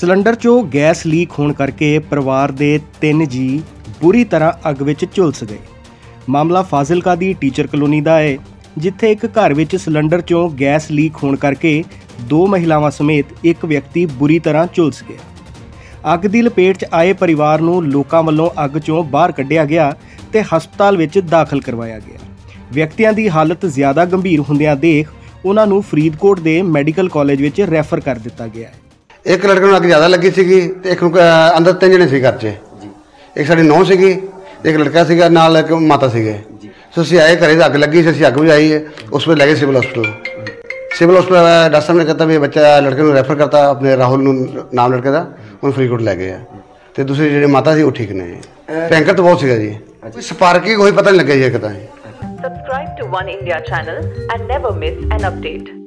Cylinder चों gas leak होने करके परिवार के 3 जी बुरी तरह अग विच झुलस गए। मामला फाजिलका दी टीचर कलोनी का है, जिथे एक घर विच सिलेंडर चों गैस लीक होने करके 2 महिलावां समेत एक व्यक्ति बुरी तरह झुलस गया। अग की लपेट च आए परिवार नूं लोकां वल्लों अग चों बाहर कढ़िया गया ते हस्पताल विच दाखिल करवाया गया। व्यक्तियों की हालत ज़्यादा गंभीर होंदियां देख उन्हां नूं फरीदकोट के मैडिकल कॉलेज विच रैफर कर दिता गया है। एक लड़के को अग ज़्यादा लगी सी, एक अंदर 3 जने सी घर च, एक साड़ी नौं सी, एक लड़का सीगा नाल, एक माता सीगे। सो असीं आए घरे अग लगी सी, असीं अग भी आई है, उस पर लगे सिविल हॉस्पिटल डॉक्टर साहब ने कहता भी बच्चा लड़के को रैफर करता अपने राहुल नाम लड़के का, उन्हें फरीदकोट लै गए। तो दूसरी जी माता सी वो ठीक ने, भयंकर तो बहुत सीगा जी, स्पार्की कोई पता नहीं लगे जी। एक Subscribe to One India channel and never miss an update.